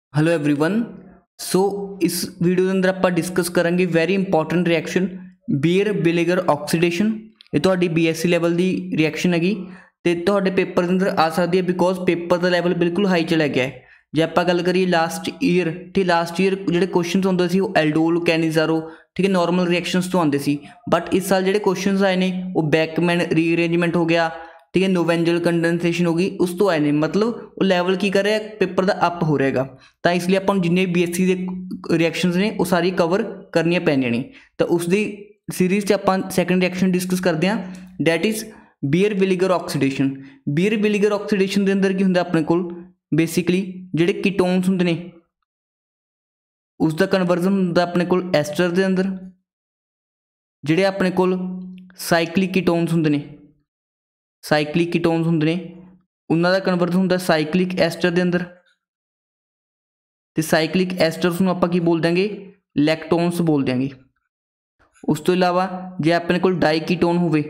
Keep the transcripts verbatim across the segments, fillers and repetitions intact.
Hello everyone. सो इस video के अंदर आप डिस्कस करेंगे वेरी इंपॉर्टेंट रिएक्शन बीयर विनेगर ऑक्सीडेशन। ये तो बी एस सी लैवल की रिएक्शन हैगी तो ਤੁਹਾਡੇ पेपर के अंदर आ सकती है बिकॉज पेपर का लैवल बिल्कुल हाई चला गया है। जे आप गल करिए लास्ट ईयर ठीक लास्ट ईयर जो क्वेश्चन आते थे वो एल्डोल कैनिजारो ठीक है नॉर्मल रिएक्शनस तो आते थे, बट इस साल जो क्वेश्चन आए हैं वो बैकमैन रीअरेंजमेंट हो गया ठीक है, नोवेंजल कंडेंसेशन होगी उस तो आए ने, मतलब वो लैवल की कर रहा है पेपर का अप हो रहेगा। तो इसलिए अपन जिन्ने बी एस सी के रिएक्शनस ने वो सारी कवर करनिया पैनिया ने। तो उसकी सीरीज से अपन सैकेंड रिएक्शन डिस्कस करते हैं, डैट इज बीयर विनेगर ऑक्सीडेशन। बीयर विनेगर ऑक्सीडेशन के अंदर की होंगे अपने को बेसिकली जोड़े कीटोन्स होंगे ने उसका कन्वर्जन होंगे अपने को एस्टर के अंदर, जोड़े अपने को साइक्लिक कीटोन्स होंगे ने साइक्लिक कीटोन्स होंगे ने उन्हों का कन्वर्जन होंगे साइक्लिक एस्टर के अंदर। तो साइक्लिक एस्टर्स को आप की बोल देंगे लैक्टोन्स बोल देंगे। उस तो इलावा जो अपने को डाई कीटोन होवे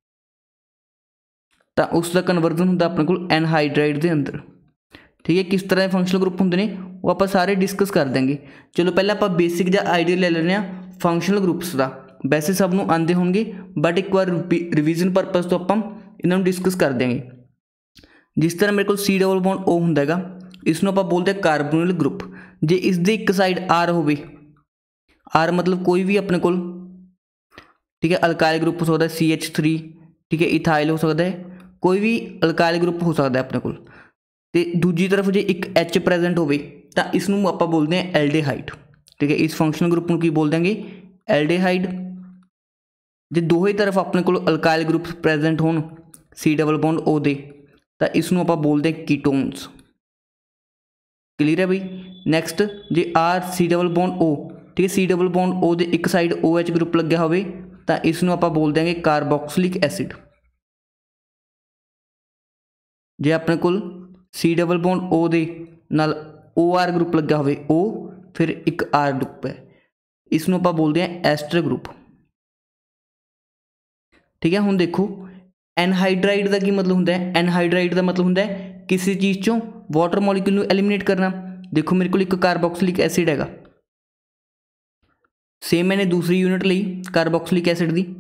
तो उसका कन्वर्जन होंगे अपने को एनहाइड्राइड के अंदर। ठीक है, किस तरह के फंक्शनल ग्रुप होंगे ने वो आप सारे डिस्कस कर देंगे। चलो पहले आप बेसिक जो आइडिया ले लेने फंक्शनल ग्रुप्स का। वैसे सब नूं आंदे होंगे बट एक बार रिविजन परपज़ तो आप इन्होंने डिस्कस कर देंगे। जिस तरह मेरे को सी डबल बॉन्ड ओ होंगे इसनों आप बोलते हैं कार्बोनिल ग्रुप। जे इसकी एक साइड आर हो आर मतलब कोई भी अपने को ठीक है अल्काइल ग्रुप हो सकता है सी एच थ्री ठीक है, इथाइल हो सकता है, कोई भी अल्काइल ग्रुप हो सकता है अपने को। तो दूजी तरफ जो एक एच प्रेजेंट हो तो इसनों आप बोलते हैं एल्डेहाइड। ठीक है, इस फंक्शनल ग्रुप को की बोल देंगे एल्डेहाइड। जो दो ही तरफ अपने को अल्काइल ग्रुप प्रेजेंट हो सी डबल बॉन्ड ओ दे तो इसनों आप बोलते हैं कीटोन्स। क्लीयर है भाई। नैक्सट जे R C double bond O ठीक है, सी डबल बॉन्ड ओ दे एक साइड ओ एच ग्रुप लग्या हो तो इसनों आप बोल देंगे कार्बोक्सिलिक एसिड। जे अपने को सी डबल बॉन्ड ओ दे नाल ओ आर ग्रुप लग्या हो ओ फिर एक आर ग्रुप है इसनों आप बोलते हैं एस्टर ग्रुप। ठीक है, हुण देखो एनहाइड्राइड का की मतलब होंगे, एनहाइड्राइड का मतलब होंगे किसी चीज़ चों वाटर मॉलिक्यूल को एलिमिनेट करना। देखो मेरे को एक कार्बोक्सिलिक एसिड हैगा, सेम मैंने दूसरी यूनिट ली कार्बोक्सिलिक एसिड की।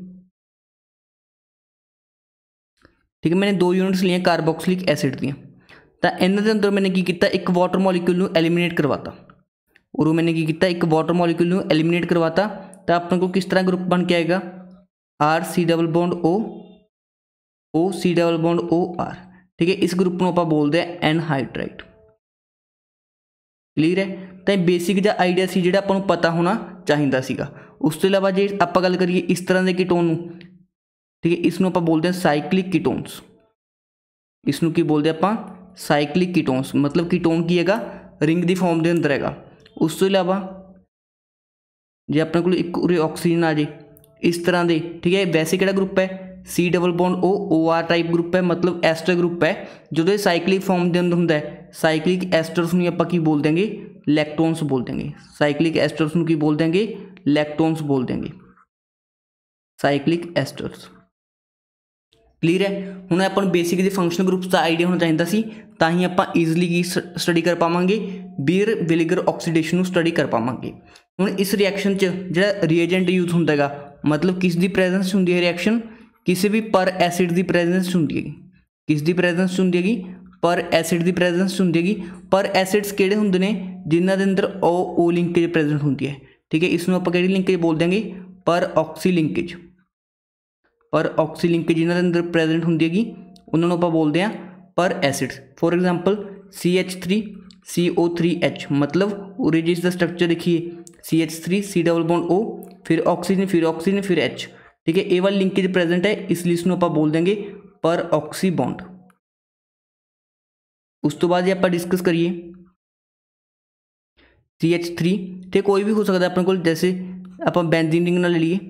ठीक है, मैंने दो यूनिट्स लिए कार्बोक्सिलिक एसिड दी तो इन्होंने अंदर मैंने की किया एक वाटर मॉलिक्यूल को एलिमिनेट करवाता और मैंने की किया एक वाटर मॉलिक्यूल को एलिमिनेट करवाता तो अपने को किस तरह ग्रुप बन के आएगा R C double bond O O C double bond O R. ठीक है, इस ग्रुप को आप बोलते हैं एनहाइड्राइड। क्लीयर है, तो बेसिक जो आइडिया से जो अपन पता होना चाहिए सीगा। उस तो इलावा जो आप गल करिए इस तरह के कीटोन ठीक है, इसनों आप बोलते हैं साइक्लिक कीटोन्स। इसनों की बोलते हैं आप साइक्लिक कीटोन्स, मतलब कीटोन की हैगा रिंग की फॉर्म के अंदर हैगा। उस तो इलावा जो अपने को एक उरे ऑक्सीजन आ जाए इस तरह के ठीक है, वैसे किहड़ा ग्रुप है C double bond O O R type group है, मतलब एस्टर ग्रुप है। जो साइक्लिक फॉर्म के अंदर होंगे साइक्लिक एस्टर्स को आप की बोल देंगे लैक्टोन्स बोल देंगे। साइक्लिक एस्टर्स को की बोल देंगे लैक्टोन्स बोल देंगे, साइक्लिक एस्टर्स। क्लीयर है, हुण अपन बेसिक फंक्शनल ग्रुप्स का आइडिया होना चाहिए सी तां ही आप ईजिली की स्टडी कर पावांगे बीयर विनेगर ऑक्सीडेशन स्टडी कर पावांगे। हुण इस रिएक्शन च जो रिएजेंट यूज होंदा है मतलब किस दी प्रेजेंस होंदी है रिएक्शन किसी भी पर एसिड की प्रेजेंस होंदी है, किस दी प्रेजेंस होंदी है पर एसिड की प्रेजेंस होंदी है। पर एसिड्स किहड़े होंदे ने जिन्हां दे अंदर ओ ओ लिंकेज प्रेजेंट होंदी है। ठीक है, इसनों आप किहड़ी लिंकेज बोल देंगे peroxy linkage. Peroxy linkage जिन्हां दे अंदर प्रेजेंट होंदी है उन्होंने आप बोलते हैं peracids. For example C H three C O three H मतलब उरे जिसका स्ट्रक्चर देखिए C H three C double bond O फिर ऑक्सीजन फिर ऑक्सीजन फिर एच। ठीक है, ए वाली लिंकेज प्रेजेंट है इसलिए इसमें आप बोल देंगे पर ऑक्सी बॉन्ड। उस तो बाद आप डिस्कस करिए सी एच थ्री ठीक कोई भी हो सकता है अपने को, जैसे आप बेंजीन रिंग ना ले लिए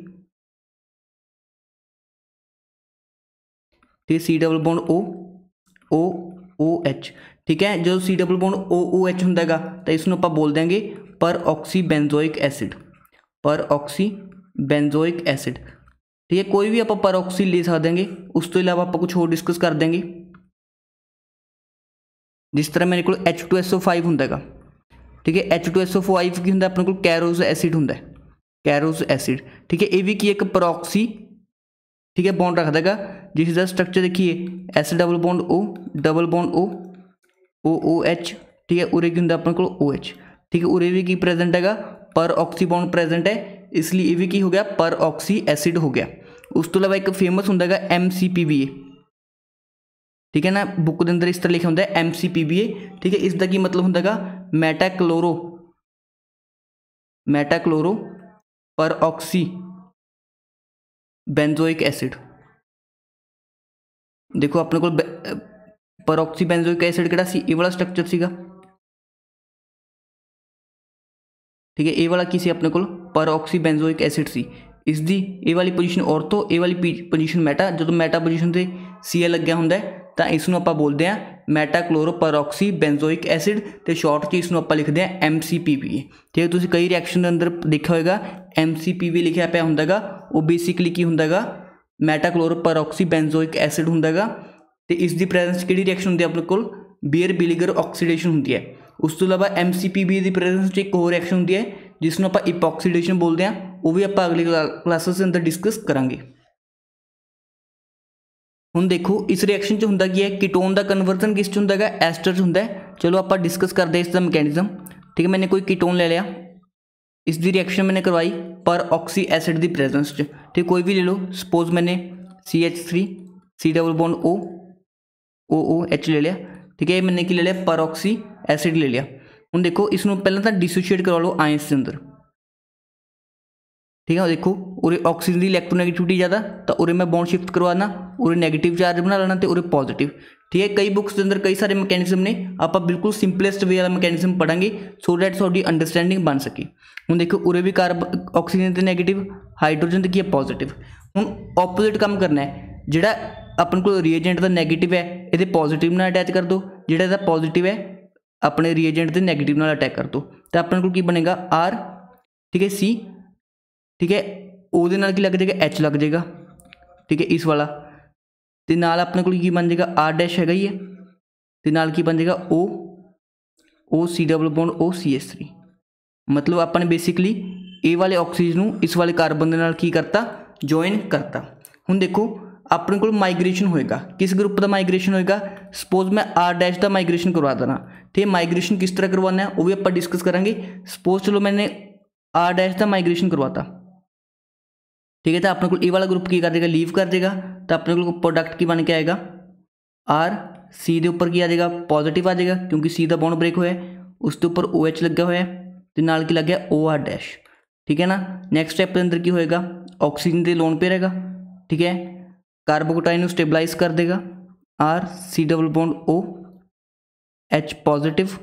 ठीक C double bond O O O H. ठीक है, जो C double bond O O H होंगे तो इसमें आप बोल देंगे peroxy benzoic acid, peroxy benzoic acid. ठीक है, कोई भी आप पर ऑक्सी ले सकते। उस तो इलावा आप कुछ और डिस्कस कर देंगे जिस तरह मेरे को H two S O five होंगे ठीक है। H two S O five की होंगे अपने को कैरोज एसिड होंगे, कैरोज एसिड, ठीक है। ये भी की एक प्रॉक्सी, ठीक है, बॉन्ड रखता है, जिसका स्ट्रक्चर देखिए S double bond O double bond O O O H, ठीक है। उरे की होंगे अपने को ओ एच, ठीक है। उरे भी की प्रेजेंट है, पर ऑक्सी बॉन्ड प्रेजेंट है, इसलिए ये भी की हो गया पर ऑक्सी एसिड हो गया। उस तो इलावा एक फेमस होंगे M C P B A, ठीक है ना, बुक के अंदर इस तरह लिखा होंगे M C P B A, ठीक है। इसका की मतलब होंगे metachloro metachloro peroxy benzoic acid. देखो अपने को पर ऑक्सी बेंजोइक एसिड किहड़ा सी, ये वाला स्ट्रक्चर सीगा, ठीक है। ये वाला की सी अपने को peroxy benzoic acid C, इसकी ये वाली पोजीशन ऑर्थो, ये वाली पोजीशन मैटा। जो मैटा पोजीशन से सी ए लग्या होंगे तो इसनों आपां बोलते हैं मैटाक्लोरो परऑक्सी बेंजोइक एसिड, तो शॉर्ट च इसनों आपां लिखते हैं M C P B A, ठीक है। तुसीं कई रिएक्शन के अंदर देखा होगा एम सी पी बी लिखा पिया होंदा गा, वो बेसिकली की होंदा गा मैटाक्लोरो परऑक्सी बेंजोइक एसिड होंदा गा, तो इसकी प्रेजेंस किहड़ी रिएक्शन होंदी है अपने कोल बीयर बिलीगर ऑक्सीडेशन होंदी है। उस तो इलावा एम सी पी बी की प्रेजेंस एक होर रिएक्शन होंदी है जिसनों आपां इपॉक्सीडेशन बोलते हैं, वो भी आपां अगली क्लासेस के अंदर डिस्कस करांगे। हुण देखो इस रिएक्शन च हुंदा की है, कीटोन का कन्वर्जन किस च हुंदा है, एस्टर च हुंदा है। चलो आप डिस्कस करते हैं इसका मैकेनिज्म, ठीक है। मैंने कोई कीटोन ले लिया, इसकी रिएक्शन मैंने करवाई पर ऑक्सी एसिड की प्रेजेंस च, ठीक, कोई भी ले लो। सपोज मैंने C H three C double bond O O O H ले लिया, ठीक है। मैंने की ले लिया पर ऑक्सी एसिड ले लिया। हुण देखो इसनों पहले तो डिसोशिएट करवा लो आयंस के अंदर, ठीक है। देखो उरे ऑक्सीजन की इलैक्ट्रोनैगेटिविटी ज़्यादा, तो उरे मैं बॉन्ड शिफ्ट करवाना, उरे नैगेटिव चार्ज बना लेना, तो उरे पॉजिटिव, ठीक है। कई बुक्स के अंदर कई सारे मैकेनिज्म ने, आप बिल्कुल सिंपलेस्ट वे वाला मैकेनिज्म पढ़ांगे सो डैट थोड़ी अंडरस्टैंडिंग बन सके। हुण देखो उरे भी कार्बन ऑक्सीजन तो नैगेटिव, हाइड्रोजन तो की है पॉजिटिव। हुण ऑपोजिट काम करना है, जिहड़ा अपन को रिएजेंट का नैगेटिव है ये पॉजिटिव नाल अटैच कर दो, जिहड़ा इहदा पॉजिटिव है अपने रिएजेंट के नैगेटिव नाल अटैक कर दो, तो अपन को की बनेगा आर, ठीक है, सी, ठीक है। ਉਹਦੇ ਨਾਲ की लग जाएगा एच लग जाएगा, ठीक है, इस वाला, तो नाल अपने को की बन जाएगा आर डैश है ही है, तो नाल की बन जाएगा O O C double bond O C S three. मतलब अपने बेसिकली ए वाले ऑक्सीजन को इस वाले कार्बन के नाल की करता जॉइन करता। हुण देखो अपने को माइग्रेशन होएगा, किस ग्रुप का माइग्रेशन होएगा, सपोज मैं आर डैश का माइग्रेशन करवा देना, ठीक है। माइग्रेशन किस तरह करवाना है वो भी आप डिस्कस करेंगे। सपोज चलो मैंने आर डैश का माइग्रेशन करवाता, ठीक है, तो अपने को ए वाला ग्रुप की कर देगा लीव कर देगा, तो अपने को प्रोडक्ट की बन के आएगा आर सी के उपर की आ जाएगा पॉजिटिव आ जाएगा, क्योंकि सी का बॉन्ड ब्रेक होया, उसके उपर ओ एच लगा हुआ है, तो नाल की लग गया ओ आर डैश, ठीक है ना। नैक्सट स्टैप के अंदर की होएगा ऑक्सीजन के लोन पे रहेगा, ठीक है, कार्बोकटाइन स्टेबलाइज कर देगा R C double bond O H positive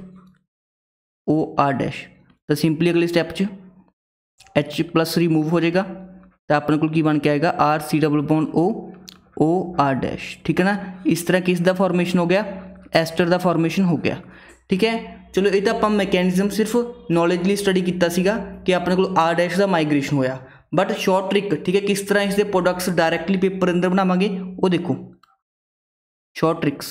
O R dash, तो सिंपली अगले स्टैप च एच प्लस रिमूव हो जाएगा, तो अपने को की बन के आएगा R C double bond O O R dash, ठीक है ना। इस तरह किस दा फॉर्मेशन हो गया, एस्टर दा फॉर्मेशन हो गया, ठीक है। चलो ये तो आप मैकेनिज्म सिर्फ नॉलेज लिए स्टडी किया सीगा कि अपने को आर डैश का माइग्रेशन होया, बट शॉर्ट ट्रिक, ठीक है, किस तरह इसके प्रोडक्ट्स डायरैक्टली पेपर अंदर बनावांगे वो देखो शॉर्ट ट्रिक्स,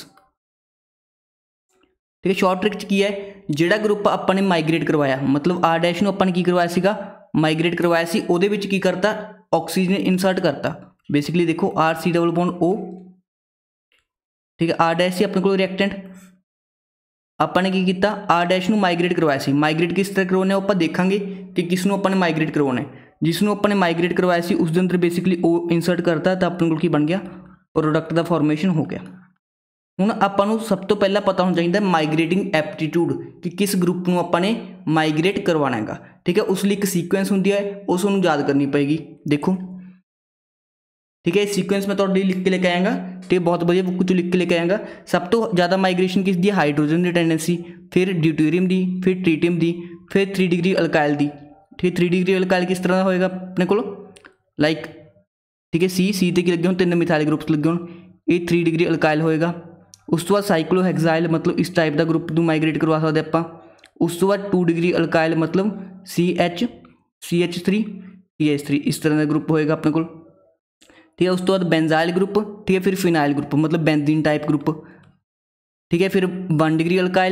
ठीक है। शॉर्ट ट्रिक की है जिहड़ा ग्रुप अपने माइग्रेट करवाया, मतलब आर डैश नूं अपने की करवाया सीगा माइग्रेट करवाया सी, उहदे विच की करता ऑक्सीजन इंसर्ट करता। बेसिकली देखो R C double bond O, ठीक है, आर डैश सी अपने को रिएक्टेंट, अपने की किया आर डैश नूं माइग्रेट करवाया सी। माइग्रेट किस तरह करवाने आप देखांगे कि किसनों अपने माइग्रेट करवाना है, जिसनों अपने माइग्रेट करवाया सी उस अंदर बेसिकली ओ इंसर्ट करता, तो अपने को की बन गया प्रोडक्ट का फॉर्मेशन हो गया। हुण आपां नूं सब तो पहला पता होना चाहिए माइग्रेटिंग एप्टीट्यूड कि किस ग्रुप नूं आपां ने माइग्रेट करवाना है, ठीक है। उस लिए एक सीक्वेंस होंदी है उस नूं याद करनी पेगी, देखो, ठीक है। सीक्वेंस मैं तुहाडे लिख के लेके आएगा, तो बहुत बढ़िया बुक चो लिख के लेके आएगा। सब तो ज़्यादा माइग्रेशन किस दी, हाइड्रोजन की टेंडेंसी, फिर ड्यूटेरियम की, फिर ट्रीटियम की, फिर थ्री डिग्री अल्काइल की, ठीक, थ्री डिग्री अल्काइल किस तरह होएगा अपने को लाइक, ठीक है, सी सी ते की लगे हो तीन मिथाइल ग्रुप्स लगे हो, ये थ्री डिग्री अल्काइल होएगा। उस तो बाद साइक्लोहेक्साइल मतलब इस टाइप का ग्रुप नूं माइग्रेट करवा सकते आप। उस तो बाद टू डिग्री अल्काइल मतलब C H C H three C H three इस तरह का ग्रुप होएगा अपने को, ठीक है। उस तो बाद बेंजाइल ग्रुप, ठीक है, फिर फिनाइल ग्रुप मतलब बेंजीन टाइप ग्रुप, ठीक है, फिर वन डिग्री अल्काइल,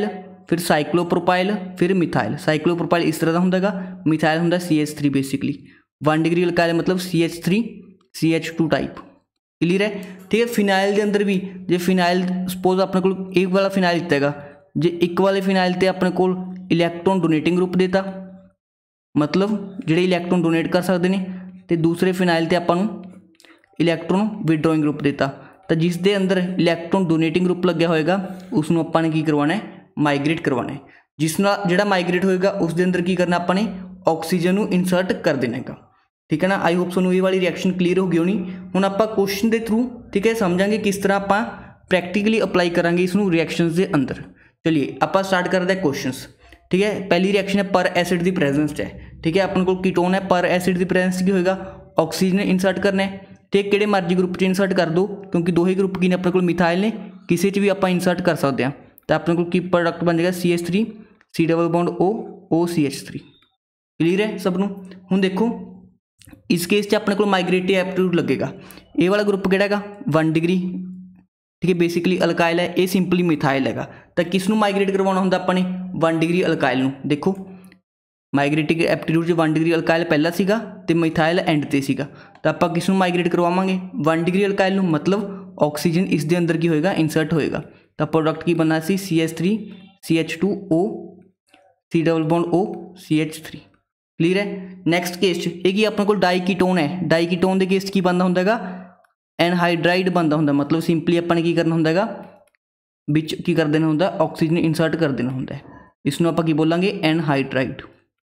फिर साइक्लोप्रोपाइल, फिर मिथाइल। साइक्लोप्रोपाइल इस तरह का होंदा गा, मिथाइल होंदा C H three basically. One degree alkyl मतलब C H three C H two type. Clear है, ठीक है। फिनाइल के अंदर भी जे फिनाइल सपोज अपने को एक वाला फिनाइल दिता है, जे एक वाले फिनाइल ते अपने को इलैक्ट्रॉन डोनेटिंग ग्रुप देता, मतलब ਜਿਹੜੇ इलैक्ट्रॉन डोनेट कर सकते हैं, तो दूसरे फिनाइल ते आपां नूं इलैक्ट्रॉन विड्रॉइंग ग्रुप देता, तो जिस दे अंदर इलैक्ट्रॉन डोनेटिंग ग्रुप लग्या होएगा उसनूं आपां ने की करवाना है, माइग्रेट करवाना है। जिस नाल जिहड़ा माइग्रेट होएगा उस दे अंदर की करना आपां ने ऑक्सीजन नूं इंसर्ट कर देना है। ठीक है ना। आई होप सोनू ये वाली रिएक्शन क्लीयर हो गई होनी। हुण आपां क्वेश्चन के थ्रू ठीक है समझांगे किस तरह आपां प्रैक्टिकली अप्लाई करांगे इसनूं रिएक्शनस के अंदर। चलिए आपां स्टार्ट करते हैं क्वेश्चनस। ठीक है, पहली रिएक्शन है पर एसिड की प्रेजेंस है। ठीक है, अपने को कीटोन है, पर एसिड की प्रेजेंस की होएगा ऑक्सीजन इंसर्ट करना है। ठीक, किहड़े मर्जी ग्रुप च इंसर्ट कर दो क्योंकि दो ही ग्रुप की ने अपने को मिथाइल ने, किसी च भी आप इंसर्ट कर सकते हैं। तो अपने को की प्रोडक्ट बन जाएगा C H three C double bond O O C H three. Clear है सबनों। हुण देखो इस केस च अपने को माइग्रेटिव एप्टीट्यूड लगेगा। ये वाला ग्रुप किहड़ा हैगा वन डिग्री। ठीक है, बेसिकली अल्काइल है, ये सिंपली मिथाइल हैगा। तो किसनूं माइग्रेट करवाना हुंदा अपने वन डिग्री अल्काइल नूं। देखो migrative aptitude one degree alkyl पहला सीगा ते मिथाइल एंड ते सीगा, तो आपां किसनूं माइग्रेट करवावांगे वन डिग्री अल्काइल नूं, मतलब ऑक्सीजन इस दे अंदर की होएगा इंसर्ट होएगा। तो प्रोडक्ट की बनना C C H three C H two O C double bond O C H three. Clear है। नैक्सट केस ये कि अपने को डाई कीटोन है, डाई कीटोन के केस की बनता होंदा हैगा एनहाइड्राइड बनता होंदा, मतलब सिंपली अपने की करना होंदा हैगा विच की कर देना होंदा ऑक्सीजन इंसर्ट कर देना होंदा है। इसनूं आपां की बोलांगे एनहाइड्राइड।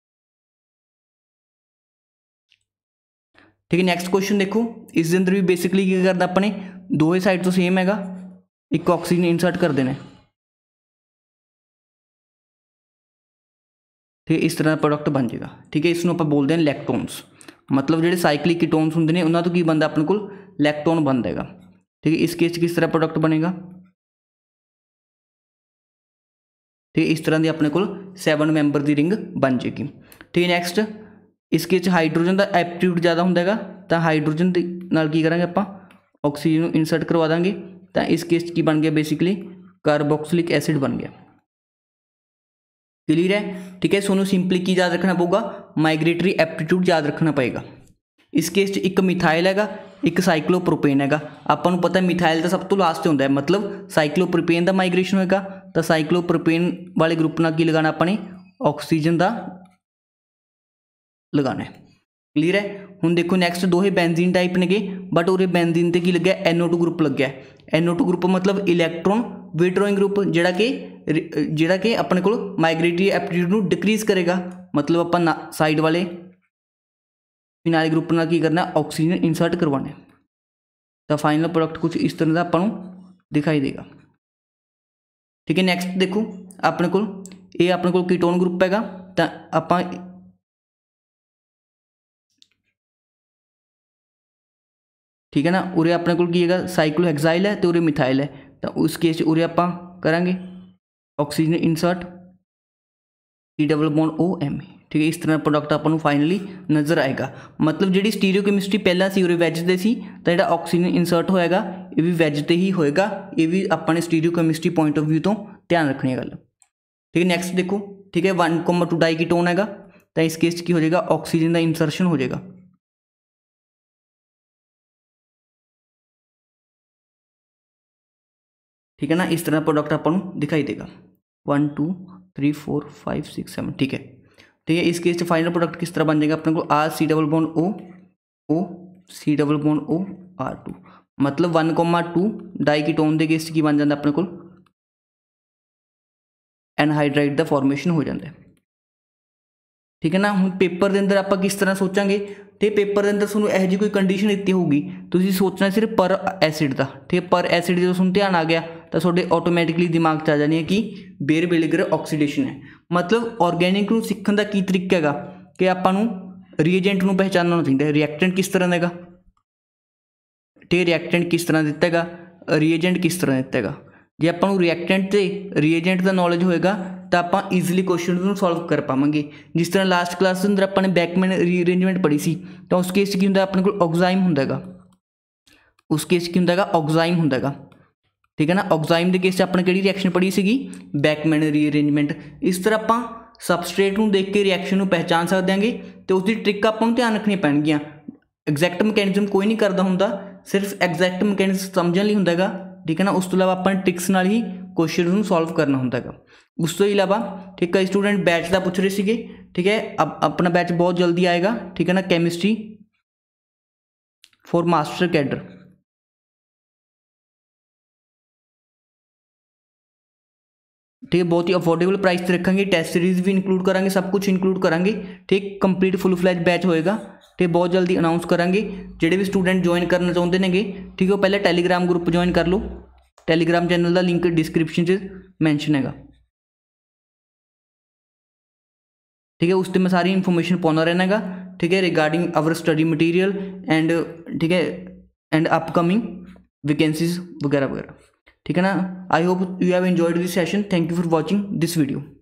ठीक है, नैक्सट क्वेश्चन देखो इस अंदर भी बेसिकली की करना अपने दो ही साइड तो सेम हैगा, एक ऑक्सीजन इंसर्ट कर देना है। ठीक है, इस तरह प्रोडक्ट बन जाएगा। ठीक है, इसनूं आपां बोलते हैं लैक्टोन्स, मतलब जो साइक्लिक कीटोन्स होंगे ने उन्होंने तो की बनता अपने को लैक्टोन बनता है। ठीक है, इस केस किस तरह प्रोडक्ट बनेगा। ठीक है, इस तरह की अपने को सैवन मैंबर की रिंग बन जाएगी। ठीक है, नैक्सट इस केस हाइड्रोजन का एप्टीट्यूड ज़्यादा होंदा, तो हाइड्रोजन नाल की करांगे आपां ऑक्सीजन इंसर्ट करवा देंगे, तो इस केस की बन गया बेसिकली कार्बोक्सिलिक एसिड बन गया। क्लियर है। ठीक है, सोनू सिंपली की याद रखना पड़ेगा माइग्रेटरी एप्टीट्यूड याद रखना पड़ेगा। इस केस एक मिथाइल हैगा, एक साइक्लोप्रोपेन हैगा। आपां नूं पता है मिथाइल तो सब तो लास्ट होंदा है, मतलब साइक्लोप्रोपेन का माइग्रेशन होएगा, तो साइक्लोप्रोपेन वाले ग्रुप नाल की लगाना अपने ऑक्सीजन का लगाना है। क्लीयर है। हुण देखो नैक्सट दो ही बेंजीन टाइप ने, बट उरे बेंजीन ते की लग्या एन ओ टू ग्रुप लग्या। एन ओ टू ग्रुप मतलब इलैक्ट्रॉन विड्रॉइंग ग्रुप, जिहड़ा कि जिहड़ा कि अपने को माइग्रेटरी एप्टीट्यूड नूं डिक्रीज करेगा, मतलब अपन साइड वाले फिनाइल ग्रुप नाल की करना ऑक्सीजन इंसर्ट करवाना है। तो फाइनल प्रोडक्ट कुछ इस तरह का अपन दिखाई देगा। ठीक है, नैक्सट देखो अपने को ये अपने को कीटोन ग्रुप हैगा, तो आपां ठीक है ना, उरे अपने को की है साइक्लोहेक्साइल है तो उरे मिथाइल है, तो उस केस उरे आपां करांगे oxygen insert C double bond O M. ठीक है, इस तरह प्रोडक्ट अपन फाइनली नज़र आएगा, मतलब जी स्टीरियो कैमिस्ट्री पहला सी उरे वैज ते सी, तो जो ऑक्सीजन इंसर्ट होएगा ये भी वैज ते ही होएगा, ये भी अपने stereochemistry point of view तो ध्यान रखनी गल। ठीक है, नैक्सट देखो ठीक है one comma two diketone हैगा, तो इस केस की हो जाएगा ऑक्सीजन का इंसर्शन हो जाएगा। ठीक है ना, इस तरह प्रोडक्ट अपन दिखाई देगा one two three four five six seven. ठीक है, ठीक है, इस केस फाइनल प्रोडक्ट किस तरह बन जाएगा अपने को R C double bond O O C double bond O R two, मतलब one comma two diketone के केस की बन जाता अपने को एनहाइड्राइड का फॉर्मेशन हो जाता है। ठीक है ना, हम पेपर के अंदर आप किस तरह सोचांगे, तो पेपर के अंदर सूँ यह जी कोई कंडीशन दी होगी, तुम सोचना सिर्फ पर एसिड का। ठीक है, पर एसिड जो सूँ ध्यान आ गया तो थोड़े ऑटोमैटिकली दिमाग च आ जानी है कि बेयर-विलिगर ऑक्सीडेशन है, मतलब ऑर्गेनिक सीखने का की तरीका है कि आपां रीएजेंट को पहचानना चाहिए, रिएक्टेंट किस तरह देगा, ठीक रिएक्टेंट किस तरह दिता है, रीएजेंट किस तरह दिता है। जे आपां रिएक्टेंट ते रीएजेंट का नॉलेज होएगा तो आप ईजिली क्वेश्चन को सॉल्व कर पावेंगे। जिस तरह लास्ट क्लास के अंदर अपने बैकमैन रीअरेंजमेंट पढ़ी सी, तो उस केस की होंदा अपने को ऑक्साइम होंदा, उस केस की होंदा ऑक्साइम होंदा। ठीक है ना। ऑक्साइम के केस अपने किहड़ी रिएक्शन पढ़ी सीगी, बैकमैन रीअरेंजमेंट। इस तरह आप सबस्ट्रेट को देख के रिएक्शन को पहचान सकते हैं तो उसकी ट्रिक आपां नूं ध्यान रखनी पैणगियां। एग्जैक्ट मैकेनिज्म कोई नहीं करता हुंदा, सिर्फ एग्जैक्ट मैकेनिज्म समझण लई हुंदा हैगा, ठीक है ना। उस तो इलावा आपां ट्रिक्स नाल ही क्वेश्चन नूं सॉल्व करना हुंदा हैगा। उस तो इलावा ठीक है स्टूडेंट बैच का पुछ रहे सीगे, ठीक है। अब अपना बैच बहुत जल्दी आएगा, ठीक है ना, कैमिस्ट्री फॉर मास्टर कैडर। ठीक है, बहुत ही अफोर्डेबल प्राइस पे रखेंगे, टेस्ट सीरीज भी इंक्लूड करांगे, सब कुछ इंक्लूड करांगे, ठीक। कंप्लीट फुल फ्लैज बैच होएगा, ठीक। बहुत जल्दी अनाउंस करांगे। ਜਿਹੜੇ भी स्टूडेंट ज्वाइन करना चाहते हैं, ठीक है, वो पहले टैलीग्राम ग्रुप ज्वाइन कर लो। टैलीग्राम चैनल का लिंक डिस्क्रिप्शन च मैंशन हैगा, ठीक है। उस पर मैं सारी इन्फॉर्मेशन पाना रहना गा, ठीक है, regarding our study material and, ठीक है, एंड अपकमिंग वैकेंसीज वगैरह वगैरह, ठीक है ना। I hope you have enjoyed this session. Thank you for watching this video.